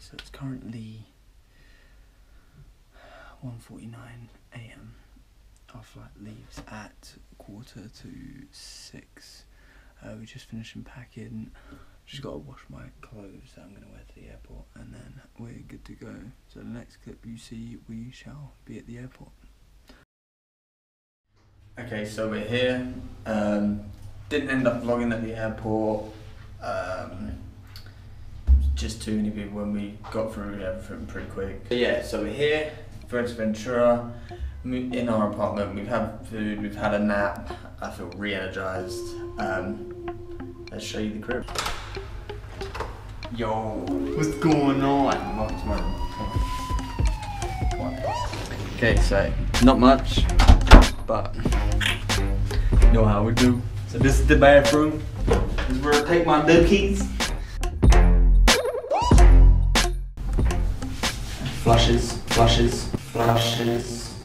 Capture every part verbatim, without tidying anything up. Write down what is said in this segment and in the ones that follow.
so it's currently one forty-nine a m Our flight leaves at quarter to six. Uh, we just finished unpacking. Just got to wash my clothes that I'm going to wear to the airport, and then we're good to go. So the next clip you see, we shall be at the airport. Okay, so we're here. Um, didn't end up vlogging at the airport. Um, just too many people when we got through everything pretty quick. But yeah, so we're here, Ventura, in our apartment. We've had food, we've had a nap. I feel re-energized. Um, let's show you the crib. Yo, what's going on? Welcome to my room. Okay, so not much, but you know how we do. So this is the bathroom. This is where I take my dookies. Flushes, flushes, flushes.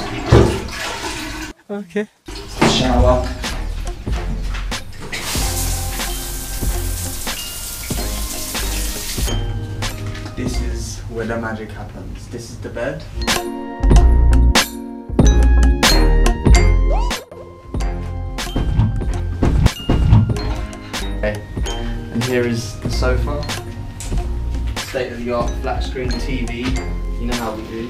Okay. Shower. This is where the magic happens. This is the bed. Okay. And here is the sofa. State of the art flat screen T V. You know how we do.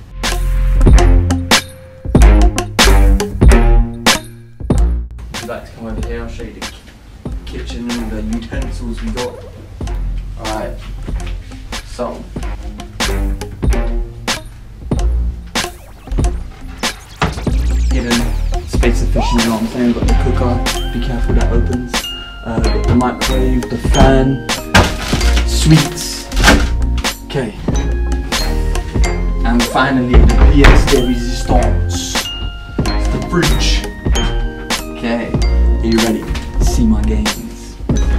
If you'd like to come over here, I'll show you the kitchen and the utensils we got. Alright. So, hidden space efficient, you know what I'm saying? We've got the cooker, be careful that opens. Uh, we've got the microwave, the fan, sweets. Okay. And finally, the pièce de résistance. It's the fridge. Okay, are you ready? See my games.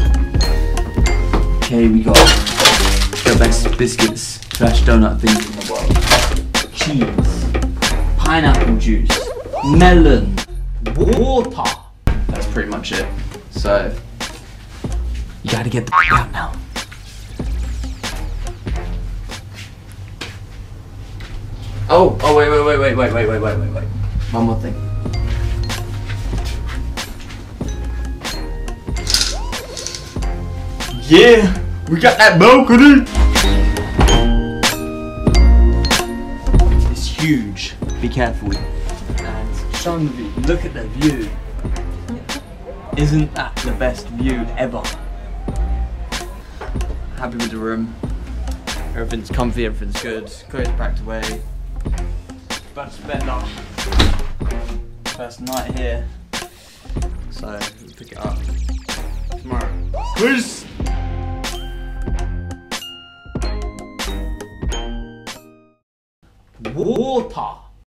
Okay, we got the best biscuits slash donut things in the world. Cheese, pineapple juice, melon, water. That's pretty much it. So, you gotta get the out now. Oh, oh wait, wait, wait, wait, wait, wait, wait, wait, wait, wait. One more thing. Yeah, we got that balcony. It's huge. Be careful. And Seanvi, look at the view. Isn't that the best view ever? Happy with the room. Everything's comfy, everything's good. Clothes packed away. About to spend our first night here. So we'll pick it up tomorrow. Peace! Water!